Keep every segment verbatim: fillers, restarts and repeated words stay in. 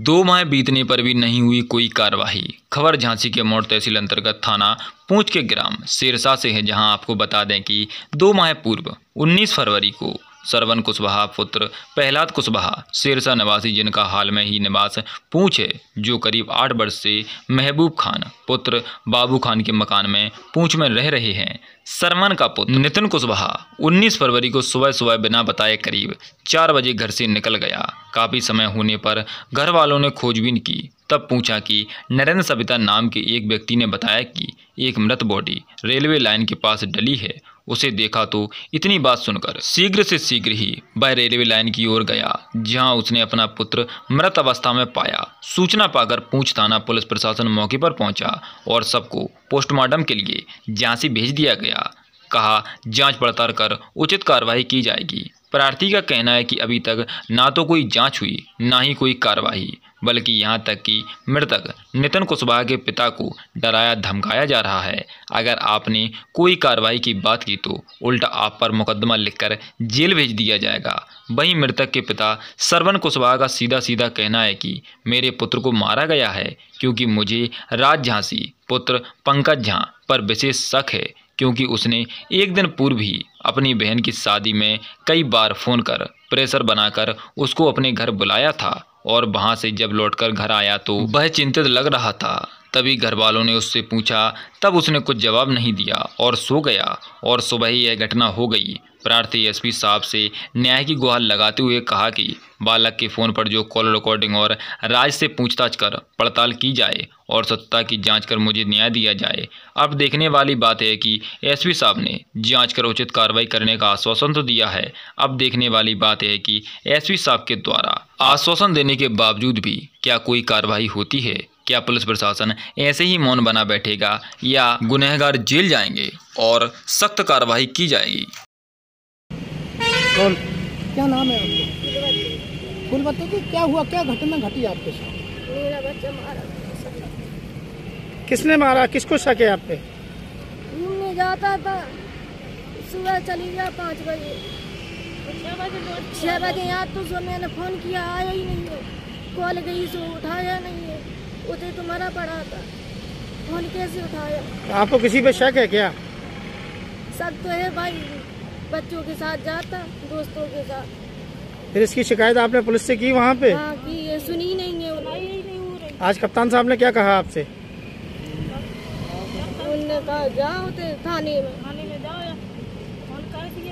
दो माह बीतने पर भी नहीं हुई कोई कार्रवाई। खबर झांसी के मोड़ तहसील अंतर्गत थाना पूंछ के ग्राम सिरसा से है, जहां आपको बता दें कि दो माह पूर्व उन्नीस फरवरी को सरवन कुशवाहा पुत्र प्रहलाद कुशवाहा सिरसा निवासी, जिनका हाल में ही निवास पूंछ है, जो करीब आठ वर्ष से महबूब खान पुत्र बाबू खान के मकान में पूंछ में रह रहे हैं। सरवन का पुत्र नितिन कुशवाहा उन्नीस फरवरी को सुबह सुबह बिना बताए करीब चार बजे घर से निकल गया। काफ़ी समय होने पर घर वालों ने खोजबीन की, तब पूछा कि नरेंद्र सविता नाम के एक व्यक्ति ने बताया कि एक मृत बॉडी रेलवे लाइन के पास डली है। उसे देखा तो इतनी बात सुनकर शीघ्र से शीघ्र ही वह रेलवे लाइन की ओर गया, जहां उसने अपना पुत्र मृत अवस्था में पाया। सूचना पाकर पूंछ थाना पुलिस प्रशासन मौके पर पहुंचा और सबको पोस्टमार्टम के लिए झांसी भेज दिया गया। कहा, जांच पड़ताल कर उचित कार्रवाई की जाएगी। प्रार्थी का कहना है कि अभी तक ना तो कोई जांच हुई, ना ही कोई कार्रवाई, बल्कि यहां तक कि मृतक नितिन कुशवाहा के पिता को डराया धमकाया जा रहा है। अगर आपने कोई कार्रवाई की बात की तो उल्टा आप पर मुकदमा लिखकर जेल भेज दिया जाएगा। वहीं मृतक के पिता सरवन कुशवाहा का सीधा सीधा कहना है कि मेरे पुत्र को मारा गया है क्योंकि मुझे राज झांसी पुत्र पंकज झा पर विशेष शक है, क्योंकि उसने एक दिन पूर्व ही अपनी बहन की शादी में कई बार फ़ोन कर प्रेशर बनाकर उसको अपने घर बुलाया था और वहां से जब लौटकर घर आया तो वह चिंतित लग रहा था। तभी घर वालों ने उससे पूछा, तब उसने कुछ जवाब नहीं दिया और सो गया और सुबह ही यह घटना हो गई। प्रार्थी एसपी साहब से न्याय की गुहार लगाते हुए कहा कि बालक के फ़ोन पर जो कॉल रिकॉर्डिंग और राज से पूछताछ कर पड़ताल की जाए और सत्ता की जांच कर मुझे न्याय दिया जाए। अब देखने वाली बात है कि एसपी साहब ने जांच कर उचित कार्रवाई करने का आश्वासन तो दिया है। अब देखने वाली बात है कि एसपी साहब के द्वारा आश्वासन देने के बावजूद भी क्या कोई कार्रवाई होती है। क्या पुलिस प्रशासन ऐसे ही मौन बना बैठेगा या गुनहगार जेल जाएंगे और सख्त कार्रवाई की जाएगी। कौन? क्या नाम है आपका? फूलबत्ती जी, क्या हुआ, क्या घटना घटी आपके साथ? मेरा बच्चा मारा। किसने मारा? किसको शक है आप पे? घूमने जाता था, सुबह चली गया पाँच बजे छः बजे यहाँ तो जो मैंने फ़ोन किया आया ही नहीं है। कॉल गई सो उठाया नहीं है, उसे तो मरा पड़ा था, फ़ोन कैसे उठाया? आपको किसी पे शक है क्या? शक तो है भाई, बच्चों के साथ जाता, दोस्तों के साथ। फिर इसकी शिकायत आपने पुलिस से की वहाँ पे? हाँ की है, सुनी नहीं है, उठाई नहीं हो रही। आज कप्तान साहब ने क्या कहा आपसे? उन्होंने कहा जाओ तो थाने में थाने में जाओ या फोन कर दिए।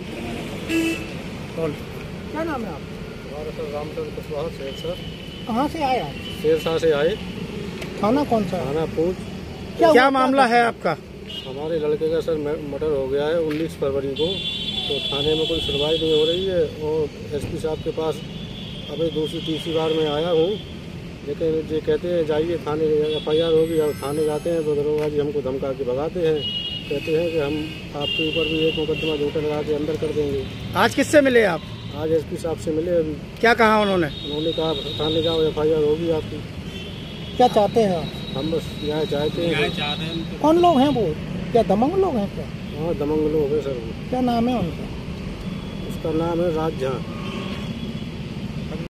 क्या नाम है आप? हमारा सर रामचंद्र कुशवाहा शेर सर। कहाँ से आए आप? शेरशाह से आए। थाना कौन सा? थाना पूंछ। क्या, क्या मामला है आपका? हमारे लड़के का सर मर्डर हो गया है उन्नीस फरवरी को, तो थाने में कोई सुनवाई नहीं हो रही है और एसपी साहब के पास अभी दूसरी तीसरी बार मैं आया हूँ, लेकिन ये कहते हैं जाइए थाने, एफ आई आर होगी। और थाने जाते हैं तो दरोगा जी हमको धमका के भगाते हैं, कहते हैं कि हम आपके ऊपर भी एक मुकदमा झूठा लगा के अंदर कर देंगे। आज किससे मिले आप? आज एसपी साहब से मिले। अभी क्या कहा उन्होंने? उन्होंने कहा थाने जाओ, एफ आई आर होगी आपकी। क्या चाहते हैं आप? हम बस न्याय चाहते हैं। कौन लोग हैं वो? क्या दमंग लोग हैं क्या? हाँ दमंग लोग हैं सर। क्या नाम है उनका? उसका नाम है राज झा।